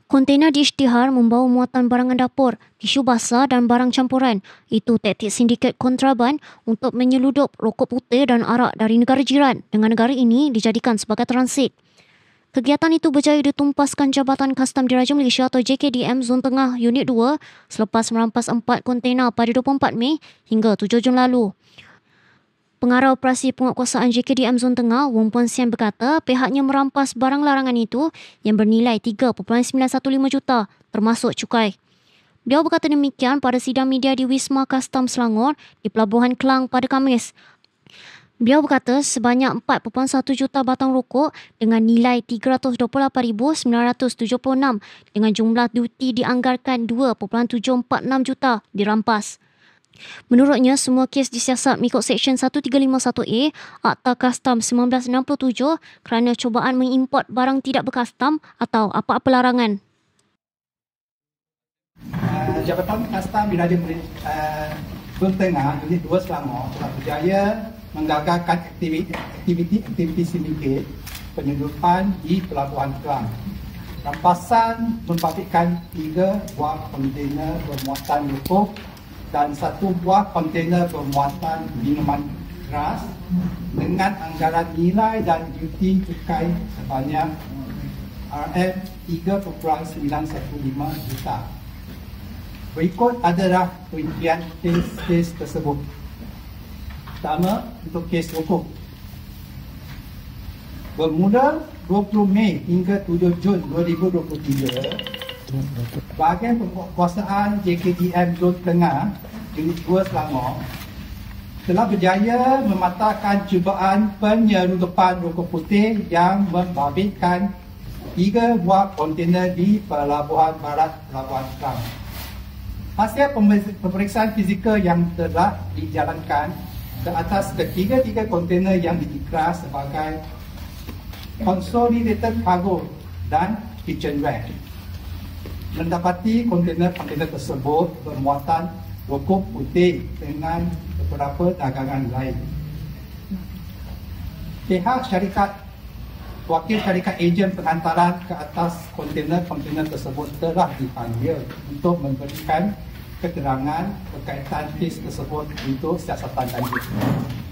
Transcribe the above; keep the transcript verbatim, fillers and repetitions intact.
Kontainer diisytihar membawa muatan barangan dapur, tisu basah dan barang campuran. Itu taktik sindiket kontraban untuk menyeludup rokok putih dan arak dari negara jiran dengan negara ini dijadikan sebagai transit. Kegiatan itu berjaya ditumpaskan Jabatan Kastam Diraja Malaysia atau J K D M Zon Tengah Unit dua selepas merampas empat kontainer pada dua puluh empat Mei hingga tujuh Jun lalu. Pengarah Operasi Penguatkuasaan J K D M Zon Tengah, Wong Puan Sian berkata pihaknya merampas barang larangan itu yang bernilai tiga perpuluhan sembilan satu lima juta termasuk cukai. Beliau berkata demikian pada sidang media di Wisma Kastam Selangor di Pelabuhan Kelang pada Khamis. Beliau berkata sebanyak empat perpuluhan satu juta batang rokok dengan nilai tiga ratus dua puluh lapan ribu sembilan ratus tujuh puluh enam dengan jumlah duti dianggarkan dua perpuluhan tujuh empat enam juta dirampas. Menurutnya, semua kes disiasat mengikut Seksyen seratus tiga puluh lima satu A Akta Kastam seribu sembilan ratus enam puluh tujuh kerana cubaan mengimport barang tidak berkastam atau apa-apa larangan. Uh, Jabatan Kastam Diraja uh, Zon Tengah Unit dua Selangor telah berjaya menggagalkan aktiviti-aktiviti sindiket penyeludupan di Pelabuhan Kelang. Rampasan memfabrikkan tiga buah kontainer bermuatan rokok dan satu buah kontainer bermuatan minuman keras dengan anggaran nilai dan duti cukai sebanyak R M tiga perpuluhan sembilan satu lima juta. Berikut adalah rincian kes-kes tersebut. Pertama, untuk kes rokok. Bermula dua puluh Mei hingga tujuh Jun dua ribu dua puluh tiga, Bahagian Penguatkuasaan J K D M Zon Tengah Unit dua Selangor telah berjaya mematahkan cubaan penyeludupan rokok putih yang membabitkan tiga buah kontainer di Pelabuhan Barat Pelabuhan Kelang. Hasil pemeriksaan fizikal yang telah dijalankan ke atas ketiga-tiga kontainer yang diikrar sebagai consolidated cargo dan kitchenware, mendapati kontainer-kontainer tersebut bermuatan rokok putih dengan beberapa dagangan lain. Pihak syarikat, wakil syarikat ejen penghantaran ke atas kontainer-kontainer tersebut telah dipanggil untuk memberikan keterangan berkaitan kes tersebut untuk siasatan lanjut.